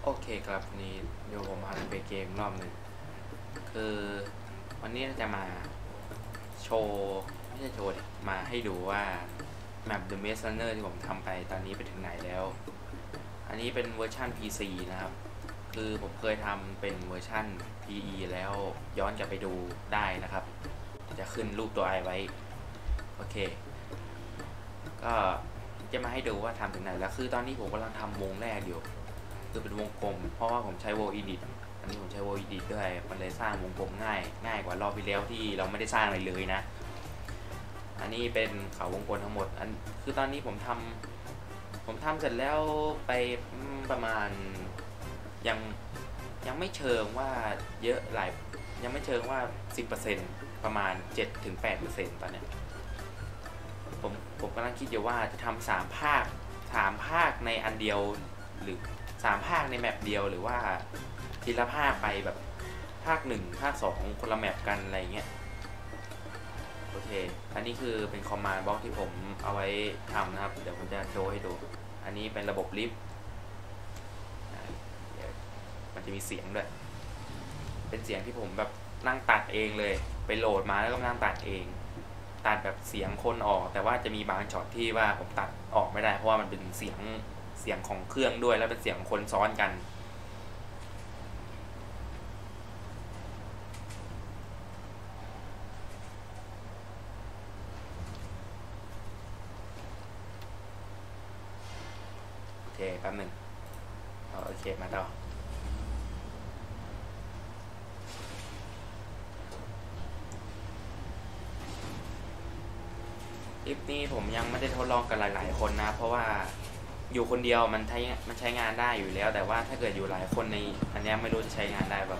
โอเคครับนี่เดี๋ยวผมหันไปเกมรอบหนึ่งคือวันนี้จะมาโชว์ไม่ใช่โชว์มาให้ดูว่าแมป The Maze Runner ที่ผมทำไปตอนนี้ไปถึงไหนแล้ว อันนี้เป็นเวอร์ชัน PC นะครับคือผมเคยทำเป็นเวอร์ชัน PE แล้วย้อนกลับไปดูได้นะครับจะขึ้นรูปตัวไอไว้โอเคก็จะมาให้ดูว่าทำถึงไหนแล้วคือตอนนี้ผมกำลังทำวงแรกอยู่คือเป็นวงกลมเพราะว่าผมใช้ World Edit อันนี้ผมใช้ World Edit ด้วยมันเลยสร้างวงกลมง่ายกว่ารอบที่แล้วที่เราไม่ได้สร้างอะไรเลยนะอันนี้เป็นเขาวงกลมทั้งหมดคือตอนนี้ผมทำเสร็จแล้วไปประมาณยังไม่เชิงว่าเยอะหลายยังไม่เชิงว่า 10% ประมาณ 7-8% ตอนนี้ผมกำลังคิดอยู่ว่าจะทำ3 ภาคในอันเดียวหรือ3 ภาคในแมปเดียวหรือว่าทีละภาคไปแบบภาค1ภาค2คนละแมปกันอะไรเงี้ยโอเคอันนี้คือเป็นคอมมานด์บล็อกที่ผมเอาไว้ทำนะครับเดี๋ยวผมจะโชว์ให้ดูอันนี้เป็นระบบลิฟต์มันจะมีเสียงด้วยเป็นเสียงที่ผมแบบนั่งตัดเองเลยไปโหลดมาแล้วก็นั่งตัดเองตัดแบบเสียงคนออกแต่ว่าจะมีบางช็อตที่ว่าผมตัดออกไม่ได้เพราะว่ามันเป็นเสียงของเครื่องด้วยแล้วเป็นเสียงคนซ้อนกันโอเคแป๊บหนึ่งโอเคมาต่อคลิปนี้ผมยังไม่ได้ทดลองกับหลายๆคนนะเพราะว่าอยู่คนเดียวมันใช้งานได้อยู่แล้วแต่ว่าถ้าเกิดอยู่หลายคนในอันนี้ไม่รู้จะใช้งานได้แบบ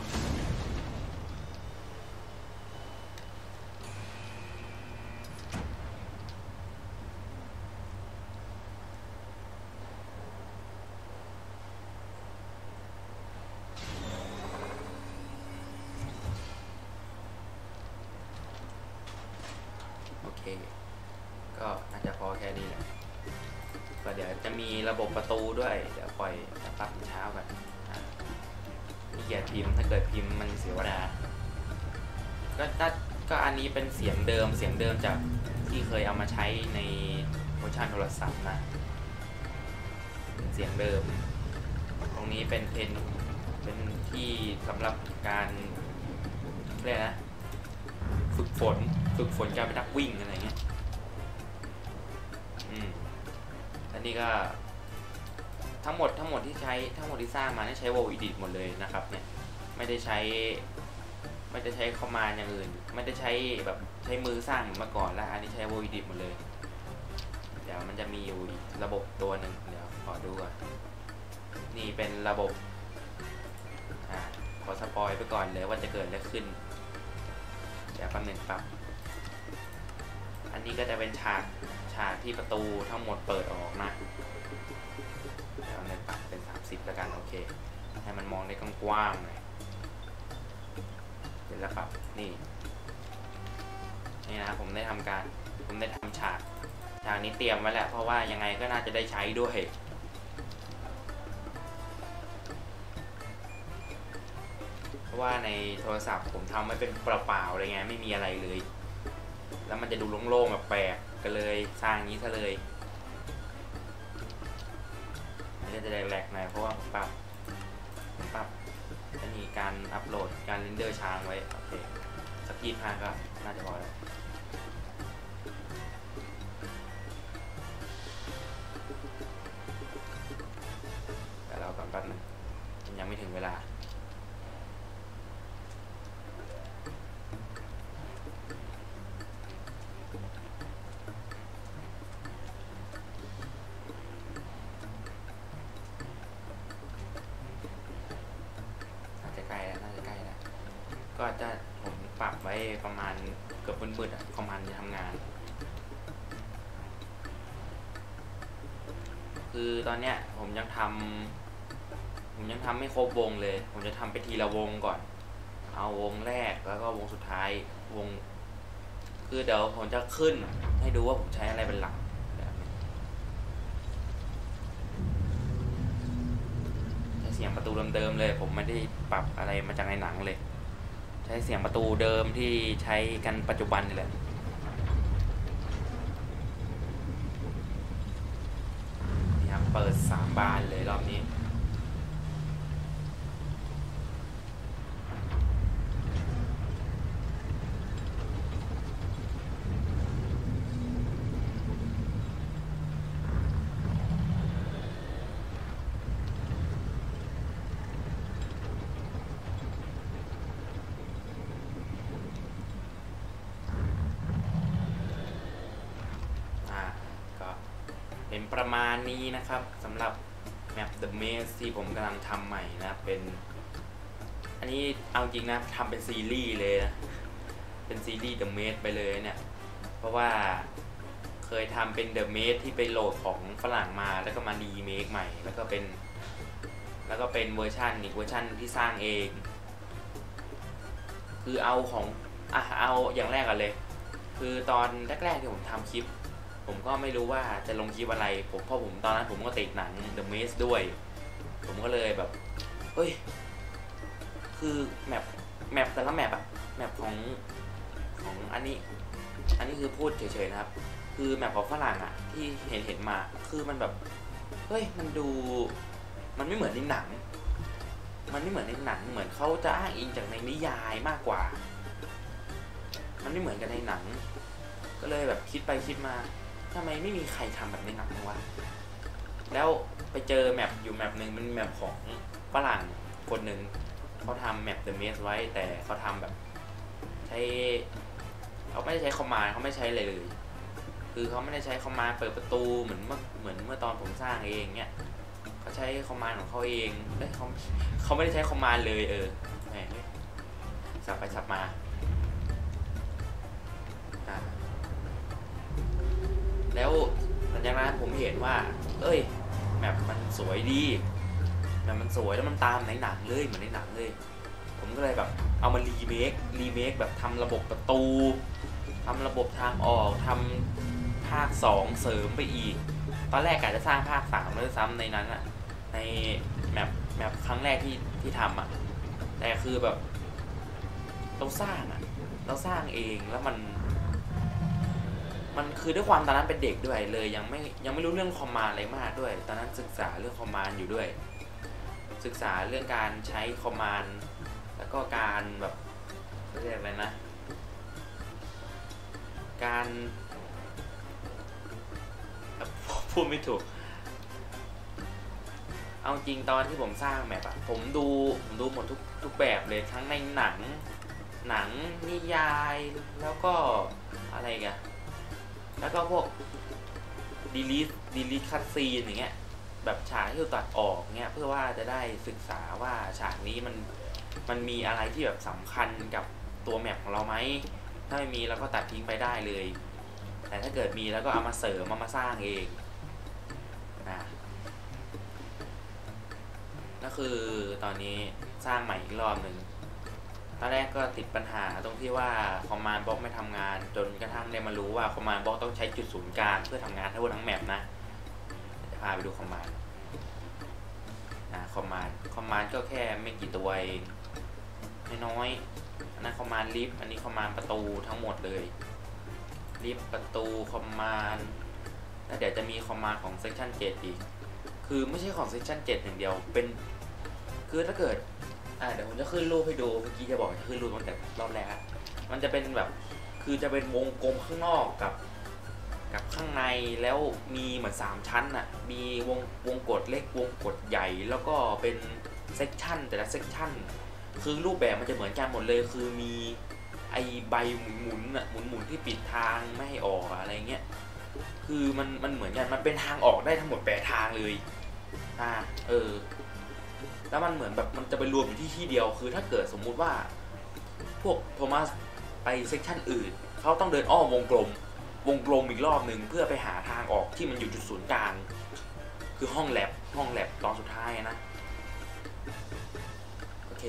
โอเคก็น่าจะพอแค่นี้แหละก็เดี๋ยวจะมีระบบประตูด้วยเดี๋ยวปล่อยปรับเช้ากันมีเกียรติพิมพ์ถ้าเกิดพิมพ์มันเสียเวลาก็อันนี้เป็นเสียงเดิมจากที่เคยเอามาใช้ในเวอร์ชันโทรศัพท์นะเสียงเดิมตรงนี้เป็นที่สำหรับการเรียกนะฝึกฝนการเป็นนักวิ่งอะไรเงี้ยอันนี้ก็ทั้งหมดที่ใช้ทั้งหมดที่สร้างมาใช้ World Edit หมดเลยนะครับเนี่ยไม่ได้ใช้คอมมานด์อย่างอื่นไม่ได้ใช้แบบใช้มือสร้างเหมือนเมื่อก่อนแล้วอันนี้ใช้ World Edit หมดเลยเดี๋ยวมันจะมีอยู่ระบบตัวหนึ่งเดี๋ยวขอดูก่อนนี่เป็นระบบขอสปอยไปก่อนเลยว่าจะเกิดอะไรขึ้นเดี๋ยวแป๊บนึงปรับอันนี้ก็จะเป็นฉากที่ประตูทั้งหมดเปิดออกนะเดี๋ยวในปรับเป็น30แล้วกันโอเคให้มันมองได้กว้างๆหน่อยเดี๋ยวแล้วปรับนี่นะผมได้ทำฉากนี้เตรียมไว้แล้วเพราะว่ายังไงก็น่าจะได้ใช้ด้วยเพราะว่าในโทรศัพท์ผมทำไม่เป็นเปล่าๆอะไรเงี้ยไม่มีอะไรเลยแล้วมันจะดูโล่งๆแปลกๆก็เลยสร้างนี้ซะเลยมันก็จะได้แหลกหน่อยเพราะว่าผมปรับจะมีการอัปโหลดการเรนเดอร์ช้างไว้โอเคสัก25ก็น่าจะพอแล้วแต่เราก่อนแป๊บนึงยังไม่ถึงเวลาก็จะผมปรับไว้ประมาณเกือบมืดๆคอมมานด์จะทำงานคือตอนเนี้ยผมยังทำไม่ครบวงเลยผมจะทำไปทีละวงก่อนเอาวงแรกแล้วก็วงสุดท้ายวงคือเดี๋ยวผมจะขึ้นให้ดูว่าผมใช้อะไรเป็นหลักเสียงประตูเดิมๆเลยผมไม่ได้ปรับอะไรมาจากในหนังเลยใช้เสียงประตูเดิมที่ใช้กันปัจจุบันนี่แหละนี่ครับเปิด3 บานเลยรอบนี้ก็เป็นประมาณนี้นะครับสำหรับแมป The Maze ที่ผมกำลังทำใหม่นะเป็นอันนี้เอาจริงนะทำเป็นซีรีส์เลยนะเป็นซีรีส์ The Maze ไปเลยเนี่ยเพราะว่าเคยทำเป็น The Maze ที่ไปโหลดของฝรั่งมาแล้วก็มารีเมคใหม่แล้วก็เป็นเวอร์ชันอีกเวอร์ชันที่สร้างเองคือเอาของเอาอย่างแรกกันเลยคือตอนแรกๆที่ผมทำคลิปผมก็ไม่รู้ว่าจะลงคลิปอะไรเพราะผมตอนนั้นผมก็ติดหนัง The Maze ด้วยผมก็เลยแบบเฮ้ยคือแมปแต่ละแมปอะแมปของอันนี้คือพูดเฉยๆนะครับคือแมปของฝรั่งอะที่เห็นมาคือมันแบบเฮ้ยมันดูมันไม่เหมือนในหนังเหมือนเขาจะอ้างอิงจากในนิยายมากกว่ามันไม่เหมือนกันในหนังก็เลยแบบคิดไปคิดมาทำไมไม่มีใครทำแบบในหนังวะแล้วไปเจอแมปอยู่แมปหนึ่งเป็นแมปของฝรั่งคนหนึ่งเขาทำแมป The Maze ไว้แต่เขาทำแบบใช้เขาไม่ได้ใช้คอมมานด์เขาไม่ใช้อะไรเลยคือเขาไม่ได้ใช้คอมมานด์เปิดประตูเหมือนเมื่อตอนผมสร้างเองเนี่ยเขาใช้คอมมานด์ของเขาเองเขาไม่ได้ใช้คอมมานด์เลยแหมสับไปสับมาแล้วหลังจากนั้นผมเห็นว่าแมปมันสวยดีแมปมันสวยแล้วมันตามในหนังเลยเหมือนในหนังเลยผมก็เลยแบบเอามารีเมคแบบทำระบบประตูทำระบบทางออกทำภาค2เสริมไปอีกตอนแรกกะจะสร้างภาค3ด้วยซ้ำในนั้นอะในแมปครั้งแรกที่ทำอะแต่คือแบบเราสร้างเองแล้วมันคือด้วยความตอนนั้นเป็นเด็กด้วยเลยยังไม่รู้เรื่องคอมมานด์อะไรมากด้วยตอนนั้นศึกษาเรื่องคอมมานด์อยู่ด้วยศึกษาเรื่องการใช้คอมมานด์แล้วก็การแบบเรียกอะไรนะการพูดไม่ถูกเอาจริงตอนที่ผมสร้างแมปอะผมดูหมดทุกแบบเลยทั้งในหนังนิยายแล้วก็อะไรกันแล้วก็พวกdelete cut scene อย่างเงี้ยแบบฉากที่เราตัดออกเงี้ยเพื่อว่าจะได้ศึกษาว่าฉากนี้มันมีอะไรที่แบบสำคัญกับตัวแมปของเราไหมถ้าไม่มีเราก็ตัดทิ้งไปได้เลยแต่ถ้าเกิดมีแล้วก็เอามาเสริมมาสร้างเองนะก็คือตอนนี้สร้างใหม่อีกรอบหนึ่งตอนแรกก็ติดปัญหาตรงที่ว่าคอมมานด์บล็อกไม่ทำงานจนกระทั่งได้มารู้ว่าคอมมานด์บล็อกต้องใช้จุดศูนย์กลางเพื่อทำงานทั้งแมปนะจะพาไปดูคอมมานด์คอมมานด์ก็แค่ไม่กี่ตัวเองน้อยอันนั้นคอมมานด์ลิฟต์อันนี้คอมมานด์ประตูทั้งหมดเลยลิฟต์ประตูคอมมานด์แล้วเดี๋ยวจะมีคอมมานด์ของเซกชัน7อีกคือไม่ใช่ของเซกชัน7อย่างเดียวเป็นคือถ้าเกิดเดี๋ยวผมจะขึ้นรูปให้ดูเมื่อกี้จะบอกจะขึ้นรูปตั้งแต่รอบแรกมันจะเป็นแบบคือจะเป็นวงกลมข้างนอกกับข้างในแล้วมีเหมือน3ชั้นอ่ะมีวงกดเล็กวงกดใหญ่แล้วก็เป็นเซกชันแต่ละเซกชันคือรูปแบบมันจะเหมือนกันหมดเลยคือมีไอใบหมุนที่ปิดทางไม่ให้ออกอะไรเงี้ยคือมันเหมือนกันมันเป็นทางออกได้ทั้งหมด8ทางเลยแล้วมันเหมือนแบบมันจะไปรวมอยู่ที่เดียวคือถ้าเกิดสมมุติว่าพวกโทมัสไปเซกชันอื่นเขาต้องเดินอ้อมวงกลมอีกรอบหนึ่งเพื่อไปหาทางออกที่มันอยู่จุดศูนย์กลางคือห้องแลบตอนสุดท้ายนะโอเค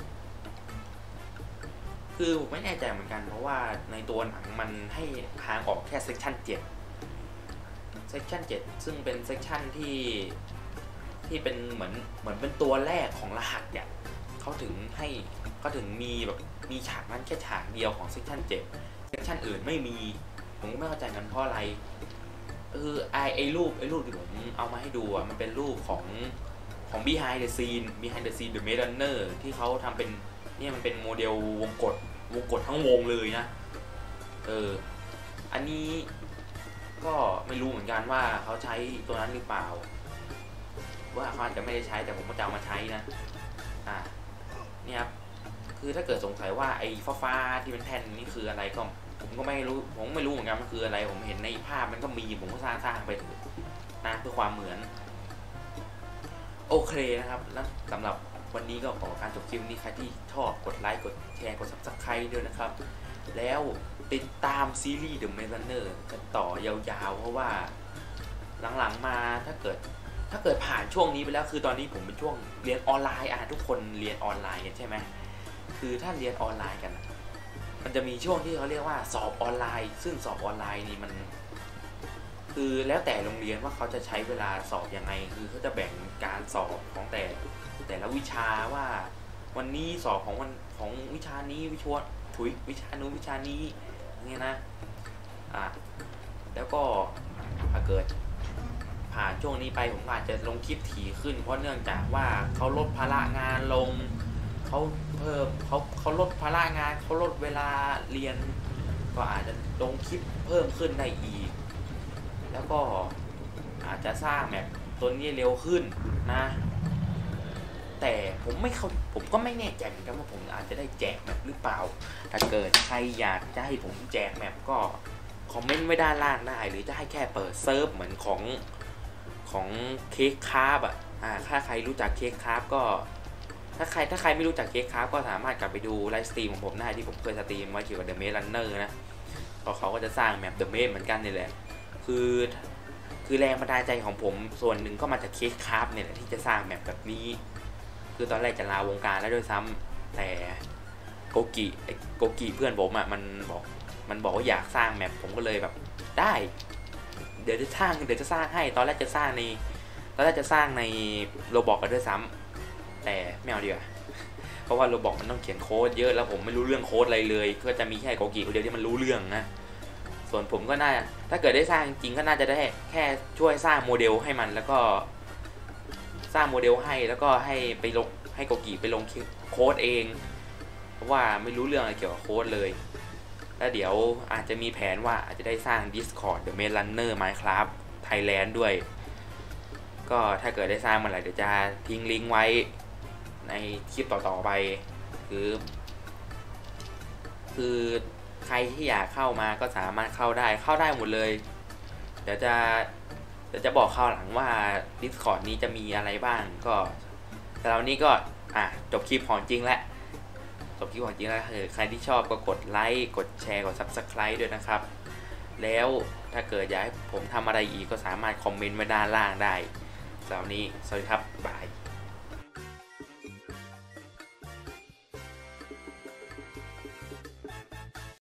คือผมไม่แน่ใจเหมือนกันเพราะว่าในตัวหนังมันให้ทางออกแค่เซกชัน7ซึ่งเป็นเซกชันที่ที่เป็นเหมือนเป็นตัวแรกของรหัสเนี่ยเขาถึงมีแบบมีฉากนั้นแค่ฉากเดียวของเซกชัน7เซกชันอื่นไม่มีผมก็ไม่เข้าใจกันเพราะอะไรไอ้รูปที่ผมเอามาให้ดูอ่ะมันเป็นรูปของbehind the scene the Maze Runner ที่เขาทำเป็นเนี่ยมันเป็นโมเดลวงกดทั้งวงเลยนะอันนี้ก็ไม่รู้เหมือนกันว่าเขาใช้ตัวนั้นหรือเปล่าว่าเขาอาจจะไม่ได้ใช้แต่ผมก็จะเอามาใช้นะเนี่ยครับคือถ้าเกิดสงสัยว่าไอ้ฟ้าที่เป็นแผ่นนี่คืออะไรก็ผมก็ไม่รู้เหมือนกันมันคืออะไรผมเห็นในภาพมันก็มีผมก็สร้างไปนะเพื่อความเหมือนโอเคนะครับแล้วสำหรับวันนี้ก็ขอการจบคลิปนี้ใครที่ชอบกดไลค์กดแชร์กด Subscribe ด้วยนะครับแล้วติดตามซีรีส์ The Maze Runner กันต่อยาวๆเพราะว่าหลังๆมาถ้าเกิดผ่านช่วงนี้ไปแล้วคือตอนนี้ผมเป็นช่วงเรียนออนไลน์ทุกคนเรียนออนไลน์กันใช่ไหมคือถ้าเรียนออนไลน์กันมันจะมีช่วงที่เขาเรียกว่าสอบออนไลน์ซึ่งสอบออนไลน์นี่มันคือแล้วแต่โรงเรียนว่าเขาจะใช้เวลาสอบยังไงคือเขาจะแบ่งการสอบของแต่ละวิชาว่าวันนี้สอบของวิชานี้วิชานู้นวิชานี้เนี่ยนะแล้วก็ถ้าเกิดผ่านช่วงนี้ไปผมอาจจะลงคลิปถี่ขึ้นเพราะเนื่องจากว่าเขาลดภาระงานลงเขาลดภาระงานเขาลดเวลาเรียนก็อาจจะลงคลิปเพิ่มขึ้นได้อีกแล้วก็อาจจะสร้างแบบตัวนี้เร็วขึ้นนะแต่ผมก็ไม่แน่ใจเหมือนกันว่าผมอาจจะได้แจกแมปหรือเปล่าถ้าเกิดใครอยากจะให้ผมแจกแมปก็คอมเมนต์ไว้ด้านล่างได้หรือจะให้แค่เปิดเซิร์ฟเหมือนของเค้กคราฟถ้าใครรู้จักเค้กคราฟก็ถ้าใครไม่รู้จักเค้กคราฟก็สามารถกลับไปดูไลฟ์สตรีมของผมได้ที่ผมเคยสตรีมไว้เกี่ยวกับ The Maze Runner นะเพราะเขาก็จะสร้างแมป The Maze เหมือนกันนี่แหละคือแรงบันดาลใจของผมส่วนหนึ่งก็มาจากเค้กคราฟเนี่ยแหละที่จะสร้างแมปแบบนี้คือตอนแรกจะลาวงการแล้วด้วยซ้ำแต่โกกิเพื่อนผมมันบอกว่าอยากสร้างแมปผมก็เลยแบบได้เดี๋ยวจะสร้างให้ตอนแรกจะสร้างในโรบอกกันด้วยซ้ำแต่ไม่เอาดีกว่าเพราะว่าโรบอกมันต้องเขียนโค้ดเยอะแล้วผมไม่รู้เรื่องโค้ดอะไรเลยก็จะมีแค่โกกิคนเดียวที่มันรู้เรื่องนะส่วนผมก็น่าถ้าเกิดได้สร้างจริงก็น่าจะได้แค่ช่วยสร้างโมเดลให้มันแล้วก็สร้างโมเดลให้แล้วก็ให้โกกิไปลงโค้ดเองเพราะว่าไม่รู้เรื่องอะไรเกี่ยวกับโค้ดเลยแล้วเดี๋ยวอาจจะมีแผนว่าอาจจะได้สร้าง Discord The Maze Runner Minecraft Thailand ด้วยก็ถ้าเกิดได้สร้างเมื่อไหร่เดี๋ยวจะทิ้งลิงก์ไว้ในคลิปต่อๆไปคือใครที่อยากเข้ามาก็สามารถเข้าได้หมดเลยเดี๋ยวจะบอกเข้าหลังว่า Discord นี้จะมีอะไรบ้างก็แต่เรานี้ก็จบคลิปของจริงแล้วใครที่ชอบก็กดไลค์กดแชร์กด Subscribe ด้วยนะครับแล้วถ้าเกิดอยากให้ผมทำอะไรอีกก็สามารถคอมเมนต์ไว้ด้านล่างได้สำหรับนี้สวัสดีครับบาย